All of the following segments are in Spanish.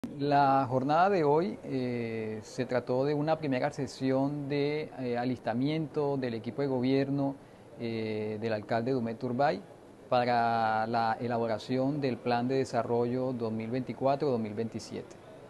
La jornada de hoy se trató de una primera sesión de alistamiento del equipo de gobierno del alcalde Dumet Turbay para la elaboración del Plan de Desarrollo 2024-2027.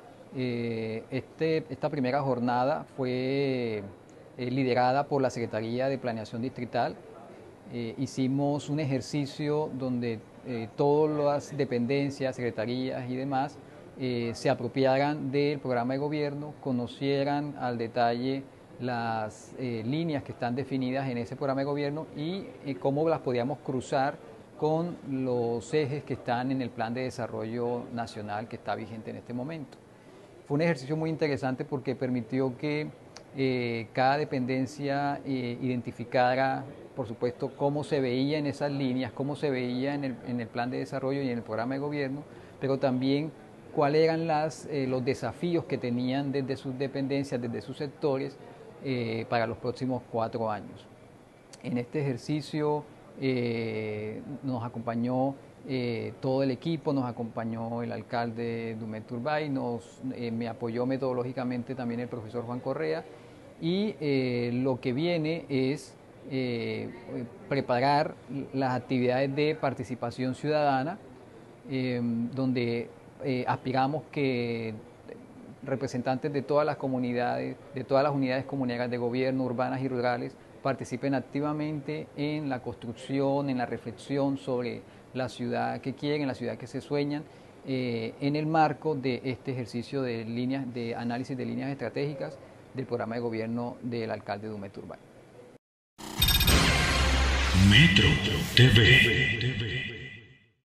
Esta primera jornada fue liderada por la Secretaría de Planeación Distrital. Hicimos un ejercicio donde todas las dependencias, secretarías y demás se apropiaran del programa de gobierno, conocieran al detalle las líneas que están definidas en ese programa de gobierno y cómo las podíamos cruzar con los ejes que están en el Plan de Desarrollo Nacional que está vigente en este momento. Fue un ejercicio muy interesante porque permitió que cada dependencia identificara, por supuesto, cómo se veía en esas líneas, cómo se veía en el plan de desarrollo y en el programa de gobierno, pero también cuáles eran los desafíos que tenían desde sus dependencias, desde sus sectores, para los próximos 4 años. En este ejercicio nos acompañó todo el equipo, nos acompañó el alcalde Dumet Turbay, me apoyó metodológicamente también el profesor Juan Correa y lo que viene es preparar las actividades de participación ciudadana, donde aspiramos que representantes de todas las comunidades, de todas las unidades comunitarias de gobierno, urbanas y rurales, participen activamente en la construcción, en la reflexión sobre la ciudad que quieren, la ciudad que se sueñan, en el marco de este ejercicio de líneas, de análisis de líneas estratégicas del programa de gobierno del alcalde Dumet Turbay. Metro TV.